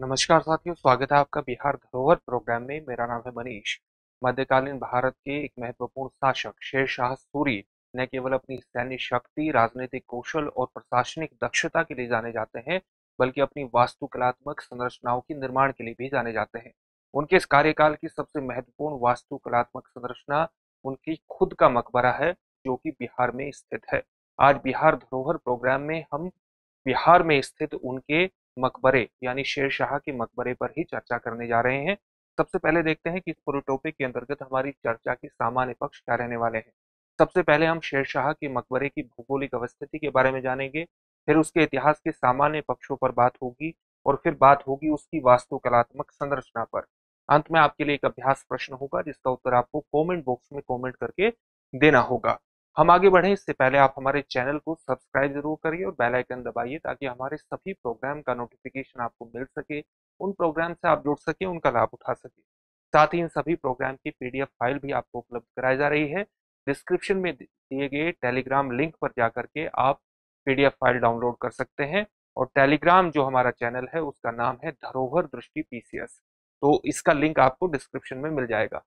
नमस्कार साथियों, स्वागत है आपका बिहार धरोहर प्रोग्राम में। मेरा नाम है मनीष। मध्यकालीन भारत के एक महत्वपूर्ण शासक शेरशाह सूरी न केवल अपनी सैन्य शक्ति, राजनीतिक कौशल और प्रशासनिक दक्षता के लिए जाने जाते हैं, बल्कि अपनी वास्तुकलात्मक संरचनाओं के निर्माण के लिए भी जाने जाते हैं। उनके इस कार्यकाल की सबसे महत्वपूर्ण वास्तुकलात्मक संरचना उनकी खुद का मकबरा है, जो कि बिहार में स्थित है। आज बिहार धरोहर प्रोग्राम में हम बिहार में स्थित उनके मकबरे यानी शेरशाह के मकबरे पर ही चर्चा करने जा रहे हैं। सबसे पहले देखते हैं कि इस पूरे टॉपिक के अंतर्गत हमारी चर्चा के सामान्य पक्ष क्या रहने वाले हैं। सबसे पहले हम शेरशाह के मकबरे की भौगोलिक अवस्थिति के बारे में जानेंगे, फिर उसके इतिहास के सामान्य पक्षों पर बात होगी और फिर बात होगी उसकी वास्तुकलात्मक संरचना पर। अंत में आपके लिए एक अभ्यास प्रश्न होगा, जिसका उत्तर आपको कमेंट बॉक्स में कमेंट करके देना होगा। हम आगे बढ़े इससे पहले आप हमारे चैनल को सब्सक्राइब जरूर करिए और बेल आइकन दबाइए, ताकि हमारे सभी प्रोग्राम का नोटिफिकेशन आपको मिल सके, उन प्रोग्राम से आप जुड़ सके, उनका लाभ उठा सके। साथ ही इन सभी प्रोग्राम की पीडीएफ फाइल भी आपको उपलब्ध कराई जा रही है। डिस्क्रिप्शन में दिए गए टेलीग्राम लिंक पर जाकर के आप पीडीएफ फाइल डाउनलोड कर सकते हैं। और टेलीग्राम जो हमारा चैनल है उसका नाम है धरोहर दृष्टि पीसीएस, तो इसका लिंक आपको डिस्क्रिप्शन में मिल जाएगा।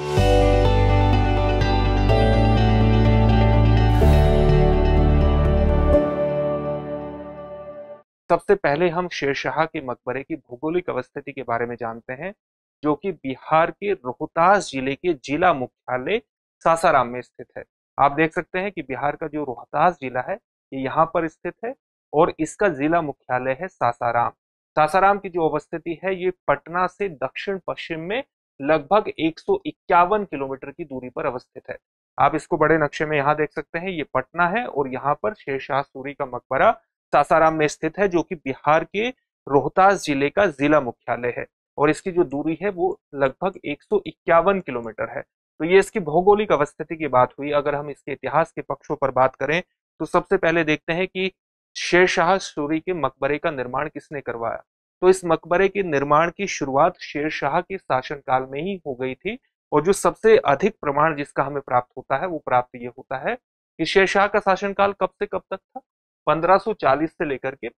सबसे पहले हम शेरशाह के मकबरे की भौगोलिक अवस्थिति के बारे में जानते हैं, जो कि बिहार के रोहतास जिले के जिला मुख्यालय सासाराम में स्थित है। आप देख सकते हैं कि बिहार का जो रोहतास जिला है ये यहाँ पर स्थित है और इसका जिला मुख्यालय है सासाराम। सासाराम की जो अवस्थिति है ये पटना से दक्षिण पश्चिम में लगभग 151 किलोमीटर की दूरी पर अवस्थित है। आप इसको बड़े नक्शे में यहाँ देख सकते हैं, ये पटना है और यहाँ पर शेरशाह सूरी का मकबरा सासाराम में स्थित है, जो कि बिहार के रोहतास जिले का जिला मुख्यालय है और इसकी जो दूरी है वो लगभग 151 किलोमीटर है। तो ये इसकी भौगोलिक अवस्थिति की बात हुई। अगर हम इसके इतिहास के पक्षों पर बात करें तो सबसे पहले देखते हैं कि शेरशाह सूरी के मकबरे का निर्माण किसने करवाया। तो इस मकबरे के निर्माण की शुरुआत शेरशाह के शासनकाल में ही हो गई थी और जो सबसे अधिक प्रमाण जिसका हमें प्राप्त होता है वो प्राप्त ये होता है कि शेरशाह का शासनकाल कब से कब तक था। 1540 से लेकर के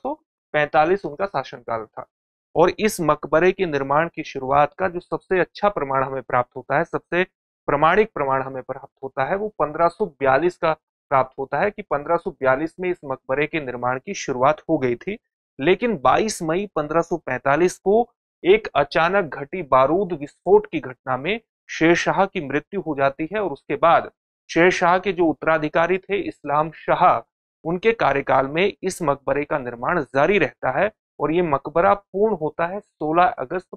1545 उनका शासनकाल था। और इस मकबरे के निर्माण की शुरुआत का जो सबसे अच्छा प्रमाण हमें प्राप्त होता है, सबसे प्रमाणिक प्रमाण हमें प्राप्त होता है, वो 1542 का प्राप्त होता है कि 1542 में इस मकबरे के निर्माण की शुरुआत हो गई थी। लेकिन 22 मई 1545 को एक अचानक घटी बारूद विस्फोट की घटना में शेरशाह की मृत्यु हो जाती है और उसके बाद शेरशाह के जो उत्तराधिकारी थे इस्लाम शाह, उनके कार्यकाल में इस मकबरे का निर्माण जारी रहता है और ये मकबरा पूर्ण होता है 16 अगस्त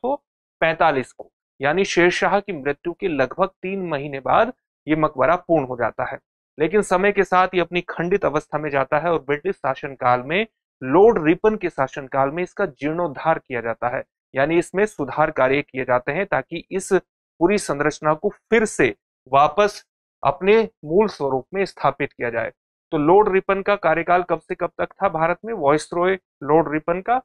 1545 को, यानी शेरशाह की मृत्यु के लगभग 3 महीने बाद ये मकबरा पूर्ण हो जाता है। लेकिन समय के साथ ये अपनी खंडित अवस्था में जाता है और ब्रिटिश शासनकाल में लॉर्ड रिपन के शासनकाल में इसका जीर्णोद्धार किया जाता है, यानी इसमें सुधार कार्य किए जाते हैं ताकि इस पूरी संरचना को फिर से वापस अपने मूल स्वरूप में स्थापित किया जाए। तो लॉर्ड रिपन का कार्यकाल कब से कब तक था भारत में? वॉइसरॉय लॉर्ड रिपन का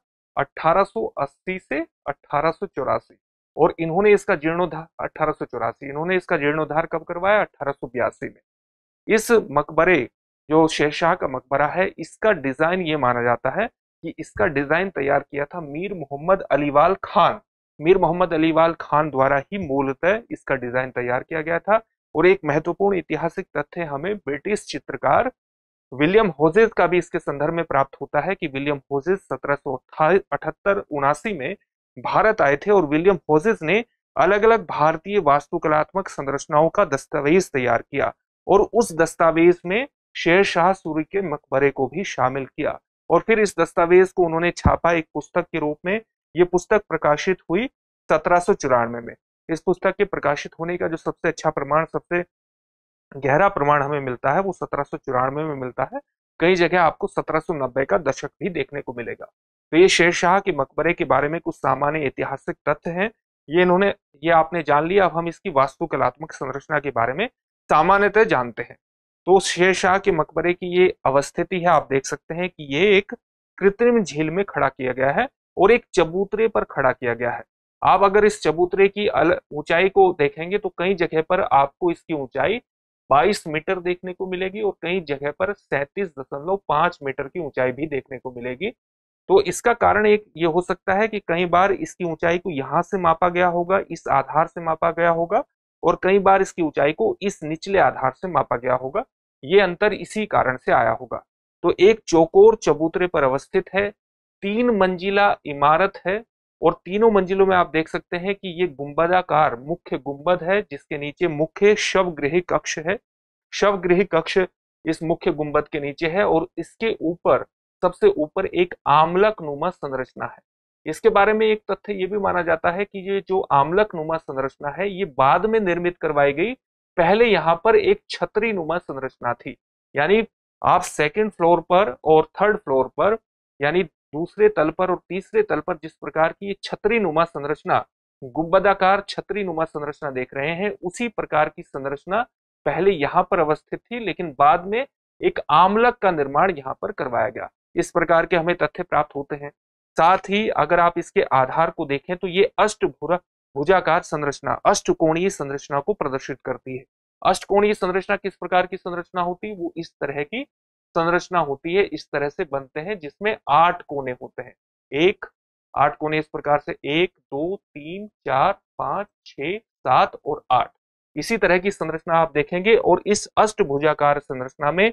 1880 से 1884, और इन्होंने इसका जीर्णोद्धार 1884 इन्होंने इसका जीर्णोद्धार कब करवाया? 1882 में। इस मकबरे जो शेरशाह का मकबरा है, इसका डिजाइन ये माना जाता है कि इसका डिजाइन तैयार किया था मीर मोहम्मद अलीवाल खान। मीर मोहम्मद अलीवाल खान द्वारा ही मूलतः इसका डिजाइन तैयार किया गया था। और एक महत्वपूर्ण ऐतिहासिक तथ्य हमें ब्रिटिश चित्रकार विलियम होजेस का भी इसके संदर्भ में प्राप्त होता है कि विलियम होजेस 1778-79 में भारत आए थे और विलियम होजेस ने अलग अलग भारतीय वास्तुकलात्मक संरचनाओं का दस्तावेज तैयार किया और उस दस्तावेज में शेरशाह सूरी के मकबरे को भी शामिल किया और फिर इस दस्तावेज को उन्होंने छापा एक पुस्तक के रूप में। ये पुस्तक प्रकाशित हुई 1794 में। इस पुस्तक के प्रकाशित होने का जो सबसे अच्छा प्रमाण, सबसे गहरा प्रमाण हमें मिलता है वो 1794 में मिलता है। कई जगह आपको 1790 का दशक भी देखने को मिलेगा। तो ये शेरशाह के मकबरे के बारे में कुछ सामान्य ऐतिहासिक तथ्य हैं, ये आपने जान लिया। अब हम इसकी वास्तुकलात्मक संरचना के बारे में सामान्यतः जानते हैं। तो शेरशाह के मकबरे की ये अवस्थिति है, आप देख सकते हैं कि ये एक कृत्रिम झील में खड़ा किया गया है और एक चबूतरे पर खड़ा किया गया है। आप अगर इस चबूतरे की ऊंचाई को देखेंगे तो कई जगह पर आपको इसकी ऊंचाई 22 मीटर देखने को मिलेगी और कई जगह पर 37.5 मीटर की ऊंचाई भी देखने को मिलेगी। तो इसका कारण एक ये हो सकता है कि कई बार इसकी ऊंचाई को यहां से मापा गया होगा, इस आधार से मापा गया होगा, और कई बार इसकी ऊंचाई को इस निचले आधार से मापा गया होगा। ये अंतर इसी कारण से आया होगा। तो एक चौकोर चबूतरे पर अवस्थित है, 3 मंजिला इमारत है, और तीनों मंजिलों में आप देख सकते हैं कि ये गुंबदाकार मुख्य गुंबद है, जिसके नीचे मुख्य शवगृह कक्ष है। शवगृह कक्ष इस मुख्य गुंबद के नीचे है, और इसके ऊपर सबसे ऊपर एक आमलक नुमा संरचना है। इसके बारे में एक तथ्य ये भी माना जाता है कि ये जो आमलक नुमा संरचना है ये बाद में निर्मित करवाई गई, पहले यहाँ पर एक छतरी नुमा संरचना थी। यानी आप सेकंड फ्लोर पर और थर्ड फ्लोर पर, यानी दूसरे तल पर और तीसरे तल पर जिस प्रकार की ये छतरी नुमा संरचना, गुंबदाकार छतरी नुमा संरचना देख रहे हैं, उसी प्रकार की संरचना पहले यहाँ पर अवस्थित थी, लेकिन बाद में एक आमलक का निर्माण यहाँ पर करवाया गया। इस प्रकार के हमें तथ्य प्राप्त होते हैं। साथ ही अगर आप इसके आधार को देखें तो ये भुजाकार संरचना, अष्टकोणीय संरचना को प्रदर्शित करती है। अष्टकोणीय संरचना किस प्रकार की संरचना होती है? वो इस तरह की संरचना होती है, इस तरह से बनते हैं, जिसमें 8 कोने होते हैं। 8 कोने इस प्रकार से 1 2 3 4 5 6 7 और 8, इसी तरह की संरचना आप देखेंगे। और इस अष्टभुजाकार संरचना में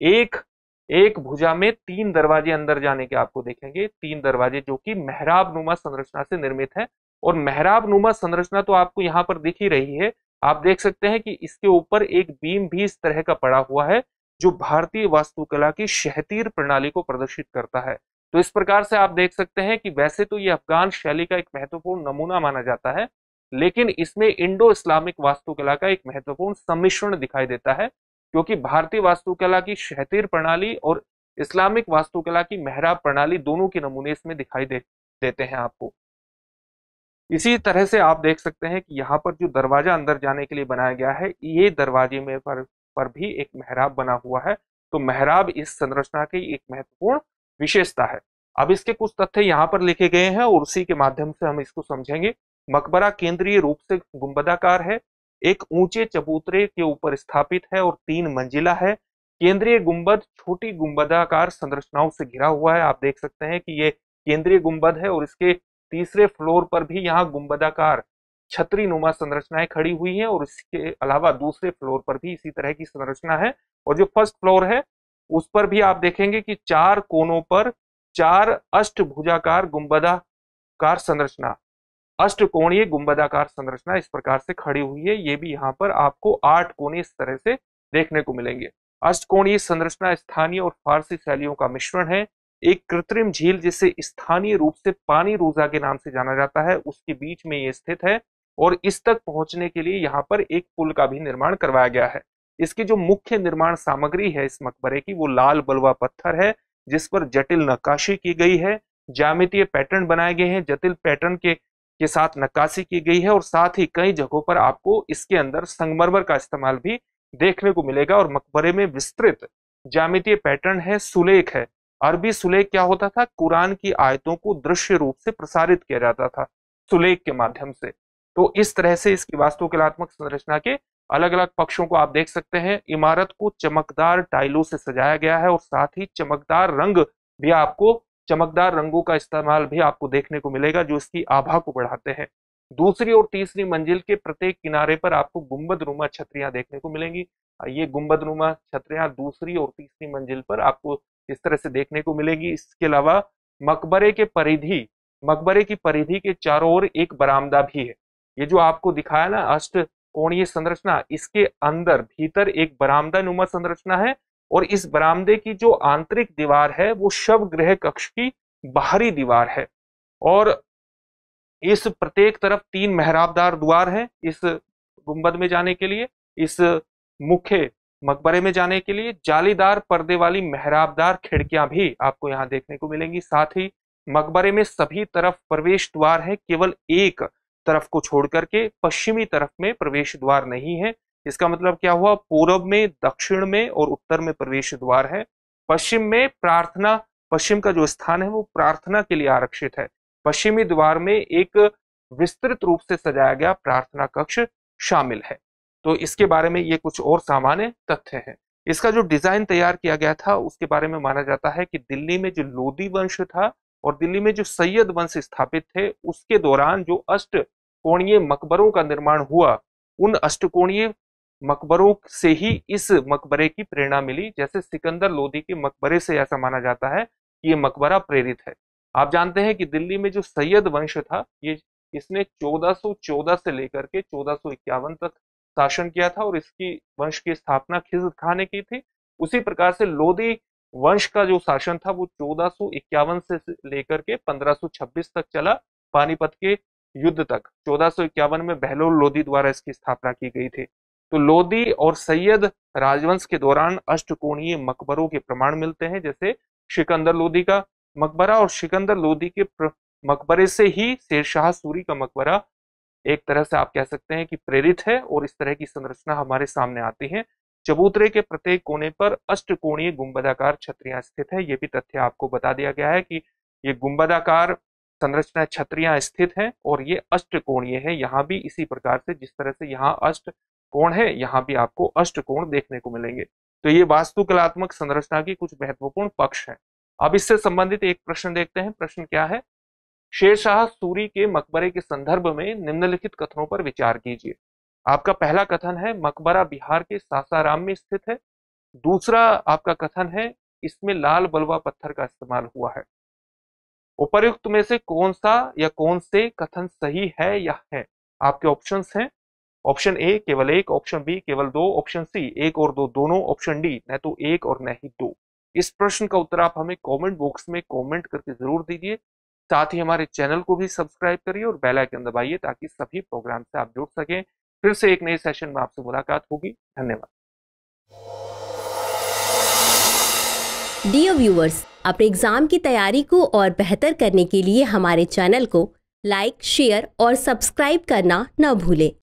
एक भुजा में 3 दरवाजे अंदर जाने के आपको देखेंगे, 3 दरवाजे जो कि मेहराब नुमा संरचना से निर्मित है। और मेहराब नुमा संरचना तो आपको यहाँ पर दिख ही रही है। आप देख सकते हैं कि इसके ऊपर एक बीम भी इस तरह का पड़ा हुआ है, जो भारतीय वास्तुकला की शहतीर प्रणाली को प्रदर्शित करता है। तो इस प्रकार से आप देख सकते हैं कि वैसे तो ये अफगान शैली का एक महत्वपूर्ण नमूना माना जाता है, लेकिन इसमें इंडो इस्लामिक वास्तुकला का एक महत्वपूर्ण सम्मिश्रण दिखाई देता है, क्योंकि भारतीय वास्तुकला की शहतीर प्रणाली और इस्लामिक वास्तुकला की मेहराब प्रणाली दोनों के नमूने इसमें दिखाई देते हैं आपको। इसी तरह से आप देख सकते हैं कि यहाँ पर जो दरवाजा अंदर जाने के लिए बनाया गया है, ये दरवाजे में पर भी एक मेहराब बना हुआ है। तो मेहराब इस संरचना की एक महत्वपूर्ण विशेषता है। अब इसके कुछ तथ्य यहाँ पर लिखे गए हैं और उसी के माध्यम से हम इसको समझेंगे। मकबरा केंद्रीय रूप से गुंबदाकार है, एक ऊंचे चबूतरे के ऊपर स्थापित है और 3 मंजिला है। केंद्रीय गुंबद छोटी गुंबदाकार संरचनाओं से घिरा हुआ है। आप देख सकते हैं कि ये केंद्रीय गुंबद है और इसके तीसरे फ्लोर पर भी यहाँ गुंबदाकार छतरी नुमा संरचनाएं खड़ी हुई हैं, और इसके अलावा दूसरे फ्लोर पर भी इसी तरह की संरचना है। और जो फर्स्ट फ्लोर है उस पर भी आप देखेंगे कि 4 कोनों पर 4 अष्टभुजाकार गुंबदाकार संरचना, अष्टकोणीय गुंबदाकार संरचना इस प्रकार से खड़ी हुई है। ये भी यहाँ पर आपको 8 कोने इस तरह से देखने को मिलेंगे। अष्टकोणीय संरचना स्थानीय और फारसी शैलियों का मिश्रण है। एक कृत्रिम झील जिसे स्थानीय रूप से पानी रोजा के नाम से जाना जाता है, उसके बीच में ये स्थित है, और इस तक पहुंचने के लिए यहाँ पर एक पुल का भी निर्माण करवाया गया है। इसकी जो मुख्य निर्माण सामग्री है इस मकबरे की, वो लाल बलुआ पत्थर है, जिस पर जटिल नक्काशी की गई है, ज्यामितीय पैटर्न बनाए गए हैं, जटिल पैटर्न के साथ नक्काशी की गई है, और साथ ही कई जगहों पर आपको इसके अंदर संगमरमर का इस्तेमाल भी देखने को मिलेगा। और मकबरे में विस्तृत ज्यामितीय पैटर्न है, सुलेख है। अरबी सुलेख क्या होता था? कुरान की आयतों को दृश्य रूप से प्रसारित किया जाता था सुलेख के माध्यम से। तो इस तरह से इसकी वास्तुकलात्मक संरचना के अलग अलग पक्षों को आप देख सकते हैं। इमारत को चमकदार टाइलों से सजाया गया है, और साथ ही चमकदार रंगों का इस्तेमाल भी आपको देखने को मिलेगा, जो इसकी आभा को बढ़ाते हैं। दूसरी और तीसरी मंजिल के प्रत्येक किनारे पर आपको गुंबदनुमा छतरियां देखने को मिलेंगी। ये गुंबदनुमा छतरियां दूसरी और तीसरी मंजिल पर आपको इस तरह से देखने को मिलेगी। इसके अलावा मकबरे की परिधि के चारों ओर एक बरामदा भी है। ये जो आपको दिखाया ना अष्ट कोणीय संरचना, इसके अंदर भीतर एक बरामदा नुमा संरचना है, और इस बरामदे की जो आंतरिक दीवार है वो शवगृह कक्ष की बाहरी दीवार है। और इस प्रत्येक तरफ 3 मेहराबदार द्वार हैं इस गुंबद में जाने के लिए। इस मुख्य मकबरे में जाने के लिए जालीदार पर्दे वाली मेहराबदार खिड़कियां भी आपको यहाँ देखने को मिलेंगी। साथ ही मकबरे में सभी तरफ प्रवेश द्वार है, केवल एक तरफ को छोड़ करके पश्चिमी तरफ में प्रवेश द्वार नहीं है। इसका मतलब क्या हुआ? पूर्व में, दक्षिण में और उत्तर में प्रवेश द्वार है। पश्चिम का जो स्थान है वो प्रार्थना के लिए आरक्षित है। पश्चिमी द्वार में एक विस्तृत रूप से सजाया गया प्रार्थना कक्ष शामिल है। तो इसके बारे में ये कुछ और सामान्य तथ्य हैं। इसका जो डिजाइन तैयार किया गया था उसके बारे में माना जाता है कि दिल्ली में जो लोदी वंश था और दिल्ली में जो सैयद वंश स्थापित थे उसके दौरान जो अष्टकोणीय मकबरों का निर्माण हुआ, उन अष्टकोणीय मकबरों से ही इस मकबरे की प्रेरणा मिली। जैसे सिकंदर लोदी के मकबरे से ऐसा माना जाता है कि ये मकबरा प्रेरित है। आप जानते हैं कि दिल्ली में जो सैयद वंश था, इसने 1414 से लेकर के 1451 तक शासन किया था और इसकी वंश की स्थापना खिज़्र खां ने की थी। उसी प्रकार से लोदी वंश का जो शासन था वो 1451 से लेकर के 1526 तक चला, पानीपत के युद्ध तक। 1451 में बहलोल लोदी द्वारा इसकी स्थापना की गई थी। तो लोदी और सैयद राजवंश के दौरान अष्टकोणीय मकबरों के प्रमाण मिलते हैं, जैसे सिकंदर लोदी का मकबरा, और सिकंदर लोदी के मकबरे से ही शेरशाह सूरी का मकबरा एक तरह से आप कह सकते हैं कि प्रेरित है और इस तरह की संरचना हमारे सामने आती है। चबूतरे के प्रत्येक कोने पर अष्टकोणीय गुंबदाकार छतरियां स्थित है। ये भी तथ्य आपको बता दिया गया है कि ये गुंबदाकार संरचना छतरियां स्थित हैं और ये अष्टकोणीय है। यहाँ भी इसी प्रकार से जिस तरह से यहाँ अष्ट कोण है, यहाँ भी आपको अष्टकोण देखने को मिलेंगे। तो ये वास्तुकलात्मक संरचना की कुछ महत्वपूर्ण पक्ष हैं। अब इससे संबंधित एक प्रश्न देखते हैं। प्रश्न क्या है? शेरशाह सूरी के मकबरे के संदर्भ में निम्नलिखित कथनों पर विचार कीजिए। आपका पहला कथन है मकबरा बिहार के सासाराम में स्थित है। दूसरा आपका कथन है इसमें लाल बलुआ पत्थर का इस्तेमाल हुआ है। उपर्युक्त में से कौन सा या कौन से कथन सही है या है? आपके ऑप्शंस हैं, ऑप्शन ए केवल एक, ऑप्शन बी केवल दो, ऑप्शन सी एक और दो दोनों, ऑप्शन डी न तो एक और न ही दो। इस प्रश्न का उत्तर आप हमें कमेंट बॉक्स में कमेंट करके जरूर दीजिए। साथ ही हमारे चैनल को भी सब्सक्राइब करिए और बेल आइकन दबाइए ताकि सभी प्रोग्राम से आप जुड़ सकें। फिर से एक नए सेशन में आपसे मुलाकात होगी। धन्यवाद। डियर व्यूअर्स, अपने एग्जाम की तैयारी को और बेहतर करने के लिए हमारे चैनल को लाइक, शेयर और सब्सक्राइब करना न भूलें।